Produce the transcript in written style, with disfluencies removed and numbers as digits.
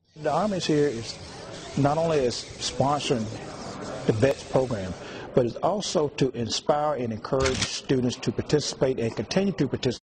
The Army is here is not only is sponsoring the VETS program, but it's also to inspire and encourage students to participate and continue to participate